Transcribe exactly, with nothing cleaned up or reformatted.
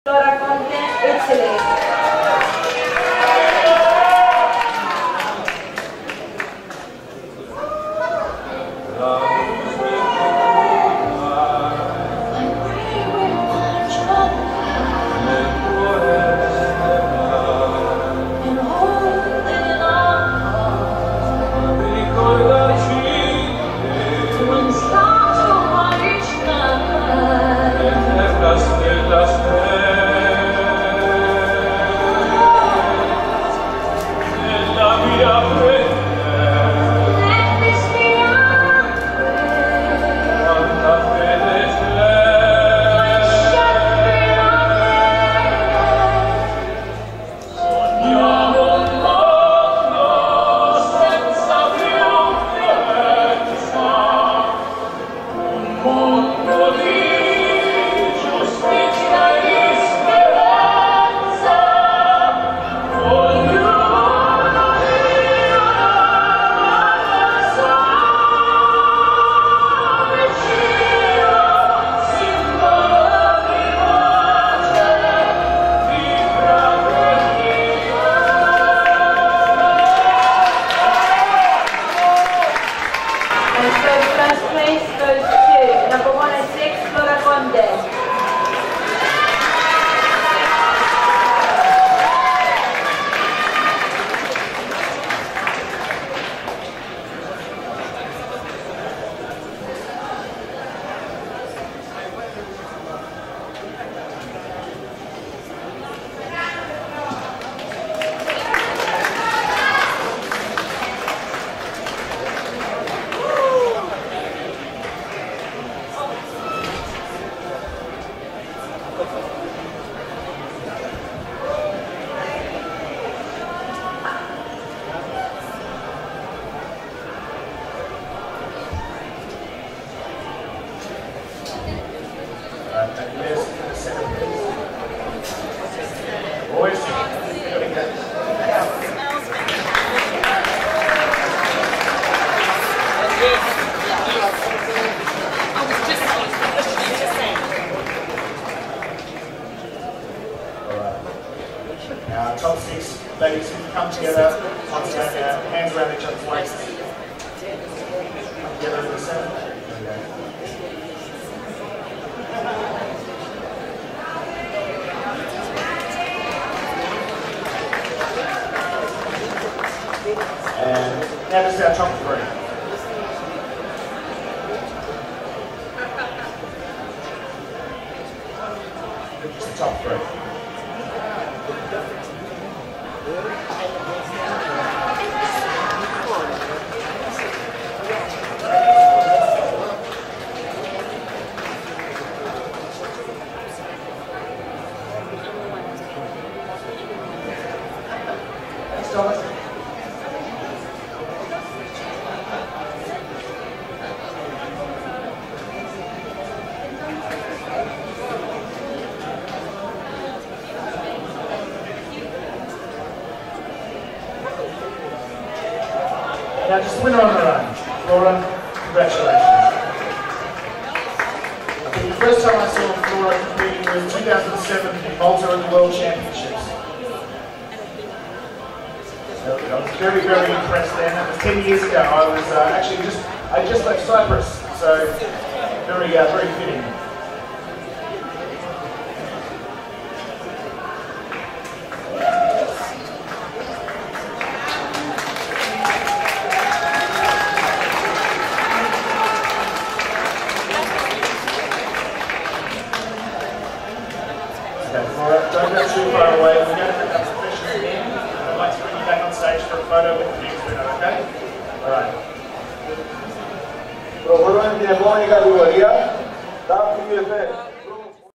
Flora, Conte e Celeste. Now, top six ladies can come together, once again, uh, hands around each other's waists. Come together in the centre. There we go. And now this is our top three. Just the top three. Thomas. Now just winner on her own. Flora, congratulations. I think the first time I saw Flora competing was two thousand seven in Malta at the World Championships. I was very, very impressed then. That was ten years ago. I was uh, actually just, I just left Cyprus, so very, uh, very fitting. Okay, Flora, don't go too far away. We're going to put that professional in. I'd like to bring you back on stage for a photo with the next winner, okay? Alright. Προχωρούμε την επόμενη κατηγορία, W F F.